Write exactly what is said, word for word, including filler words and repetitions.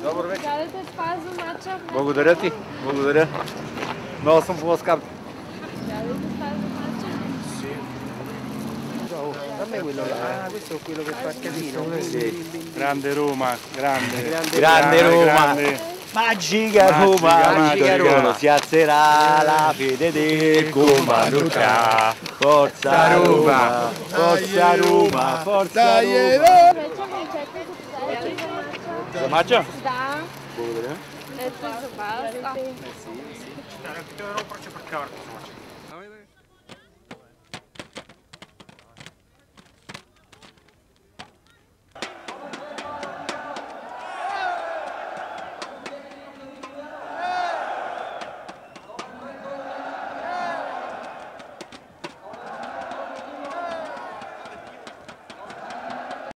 Добър вечер. Гледайте, това е за мача. Благодаря ти. Благодаря. Много съм поласкан. Гледайте, това е за мача. Dammi quello là, ah, questo è quello che fa casino. Sì. Grande Roma, grande. Grande Roma. grande. Magica Roma. Magica Roma. Si alzerà la fede del comando. Forza Roma. Forza Roma. Forza Roma. Вече ме чакай за За мача? Да. Благодаря. Ето за вас. А, Те едно проче пред камерата.